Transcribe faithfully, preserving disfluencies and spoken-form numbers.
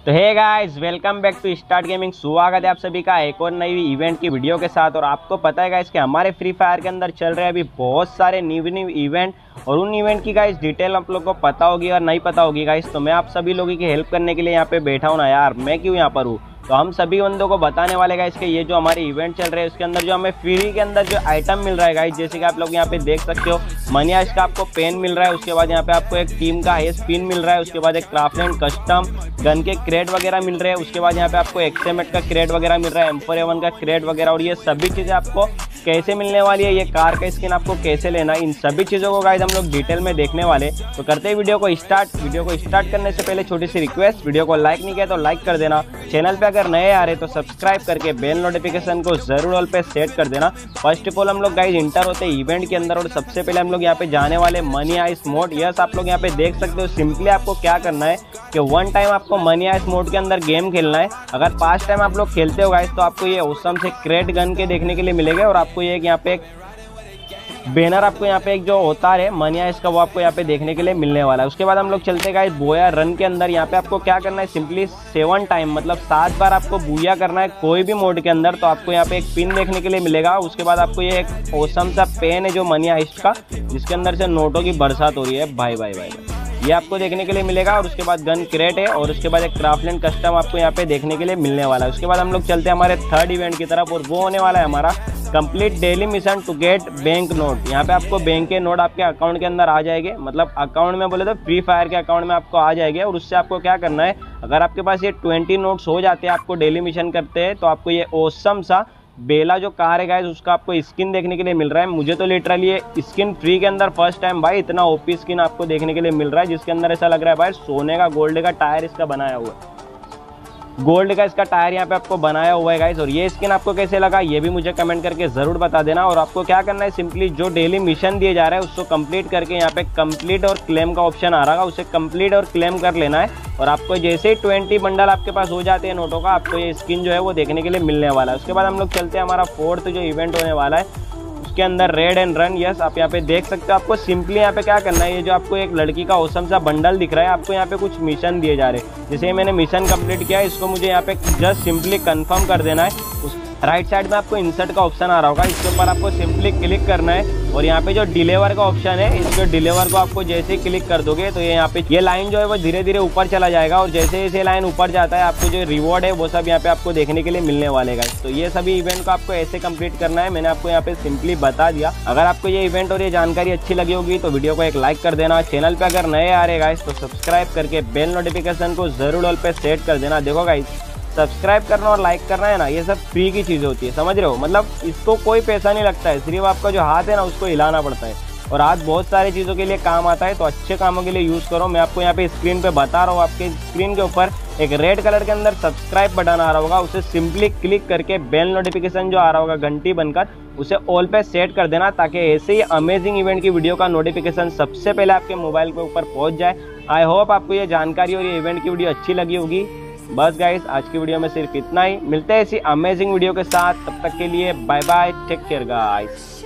तो hey guys, welcome back to start gaming. स्वागत है आप सभी का एक और नई इवेंट की वीडियो के साथ। और आपको पता है गाइस कि हमारे फ्री फायर के अंदर चल रहे हैं अभी बहुत सारे न्यू न्यू इवेंट, और उन इवेंट की गाइस डिटेल आप लोग को पता होगी और नहीं पता होगी गाइस। तो मैं आप सभी लोगों की हेल्प करने के लिए यहाँ पे बैठा हूँ ना यार। मैं क्यों यहाँ पर हूँ, तो हम सभी बंदों को बताने वाले गाइस कि ये जो हमारे इवेंट चल रहे हैं उसके अंदर जो हमें फ्री के अंदर जो आइटम मिल रहा है गाइस, जैसे कि आप लोग यहाँ पे देख सकते हो मनी आइस का आपको पेन मिल रहा है। उसके बाद यहाँ पे आपको एक टीम का हेस पिन मिल रहा है। उसके बाद एक क्राफ्टलैंड कस्टम गन के क्रेड वगैरह मिल रहे हैं। उसके बाद यहाँ पे आपको एक्सएमएट का क्रेड वगैरह मिल रहा है, एम्पर एवन का क्रेड वगैरह। और ये सभी चीज़ें आपको कैसे मिलने वाली है, ये कार का स्किन आपको कैसे लेना है, इन सभी चीज़ों को गाइस हम लोग डिटेल में देखने वाले। तो करते हैं वीडियो को स्टार्ट। वीडियो को स्टार्ट करने से पहले छोटी सी रिक्वेस्ट, वीडियो को लाइक नहीं किया तो लाइक कर देना। चैनल पे अगर नए आ रहे तो सब्सक्राइब करके बेल नोटिफिकेशन को जरूर ऑल पे सेट कर देना। फर्स्ट ऑफ ऑल हम लोग गाइस इंटर होते हैं इवेंट के अंदर, और सबसे पहले हम लोग यहाँ पे जाने वाले मनी आइस मोड। यस, आप लोग यहाँ पे देख सकते हो। सिंपली आपको क्या करना है कि वन टाइम आपको मनी आइस मोड के अंदर गेम खेलना है। अगर पांच टाइम आप लोग खेलते हो गाइस तो आपको ये औसम से क्रेट गन के देखने के लिए मिलेगा, और आपको ये यहाँ पे एक बैनर आपको यहाँ पे एक जो होता है मनी आइस का वो आपको यहाँ पे देखने के लिए मिलने वाला है। उसके बाद हम लोग चलते गाइस बोया रन के अंदर। यहाँ पे आपको क्या करना है, सिंपली सेवन टाइम मतलब सात बार आपको बूया करना है कोई भी मोड के अंदर। तो आपको यहाँ पे एक पिन देखने के लिए मिलेगा। उसके बाद आपको ये एक औसम सा पेन है जो मनी आइस का, जिसके अंदर से नोटों की बरसात हो रही है भाई भाई भाई, ये आपको देखने के लिए मिलेगा। और उसके बाद गन क्रेट है, और उसके बाद एक क्राफ्टलैंड कस्टम आपको यहाँ पे देखने के लिए मिलने वाला है। उसके बाद हम लोग चलते हैं हमारे थर्ड इवेंट की तरफ, और वो होने वाला है हमारा complete daily mission to get bank note. यहाँ पे आपको बैंक के नोट आपके अकाउंट के अंदर आ जाएंगे, मतलब अकाउंट में बोले तो फ्री फायर के अकाउंट में आपको आ जाएंगे। और उससे आपको क्या करना है, अगर आपके पास ये ट्वेंटी नोट्स हो जाते हैं आपको डेली मिशन करते हैं, तो आपको ये ऑसम सा बेला जो कार है गाइस उसका आपको स्किन देखने के लिए मिल रहा है। मुझे तो लिटरली ये स्किन फ्री के अंदर फर्स्ट टाइम भाई इतना ओपी स्किन आपको देखने के लिए मिल रहा है, जिसके अंदर ऐसा लग रहा है भाई सोने का गोल्ड का टायर इसका बनाया हुआ है। गोल्ड का इसका टायर यहाँ पे आपको बनाया हुआ है गाइस। और ये स्किन आपको कैसे लगा ये भी मुझे कमेंट करके जरूर बता देना। और आपको क्या करना है, सिंपली जो डेली मिशन दिए जा रहा है उसको कंप्लीट करके यहाँ पे कंप्लीट और क्लेम का ऑप्शन आ रहा है, उसे कंप्लीट और क्लेम कर लेना है। और आपको जैसे ही ट्वेंटी बंडल आपके पास हो जाते हैं नोटों का, आपको ये स्किन जो है वो देखने के लिए मिलने वाला है। उसके बाद हम लोग चलते हैं हमारा फोर्थ जो इवेंट होने वाला है उसके अंदर रेड एंड रन। यस, आप यहाँ पे देख सकते हो। आपको सिंपली यहाँ पे क्या करना है, ये जो आपको एक लड़की का औसम सा बंडल दिख रहा है, आपको यहाँ पे कुछ मिशन दिए जा रहे हैं। जैसे मैंने मिशन कंप्लीट किया, इसको मुझे यहाँ पे जस्ट सिंपली कंफर्म कर देना है। उस राइट साइड में आपको इंसर्ट का ऑप्शन आ रहा होगा, इसके ऊपर आपको सिंपली क्लिक करना है। और यहाँ पे जो डिलीवर का ऑप्शन है, इसको डिलीवर को आपको जैसे ही क्लिक कर दोगे तो ये यहाँ पे ये लाइन जो है वो धीरे धीरे ऊपर चला जाएगा। और जैसे जैसे लाइन ऊपर जाता है आपको जो रिवॉर्ड है वो सब यहाँ पे आपको देखने के लिए मिलने वाले गाइस। तो ये सभी इवेंट को आपको ऐसे कंप्लीट करना है, मैंने आपको यहाँ पे सिंपली बता दिया। अगर आपको ये इवेंट और ये जानकारी अच्छी लगी होगी तो वीडियो को एक लाइक कर देना। चैनल पे अगर नए आ रहे गाइस तो सब्सक्राइब करके बेल नोटिफिकेशन को जरूर ऑल पे सेट कर देना। देखो गाइस, सब्सक्राइब करना और लाइक करना है ना, ये सब फ्री की चीज़ होती है, समझ रहे हो। मतलब इसको कोई पैसा नहीं लगता है, सिर्फ आपका जो हाथ है ना उसको हिलाना पड़ता है। और हाथ बहुत सारी चीज़ों के लिए काम आता है, तो अच्छे कामों के लिए यूज़ करो। मैं आपको यहाँ पे स्क्रीन पे बता रहा हूँ, आपके स्क्रीन के ऊपर एक रेड कलर के अंदर सब्सक्राइब बटन आ रहा होगा, उसे सिंपली क्लिक करके बेल नोटिफिकेशन जो आ रहा होगा घंटी बनकर उसे ऑल पे सेट कर देना, ताकि ऐसे ही अमेजिंग इवेंट की वीडियो का नोटिफिकेशन सबसे पहले आपके मोबाइल के ऊपर पहुँच जाए। आई होप आपको ये जानकारी और ये इवेंट की वीडियो अच्छी लगी होगी। बस गाइस, आज की वीडियो में सिर्फ इतना ही। मिलते हैं ऐसी अमेजिंग वीडियो के साथ, तब तक के लिए bye bye, take care guys.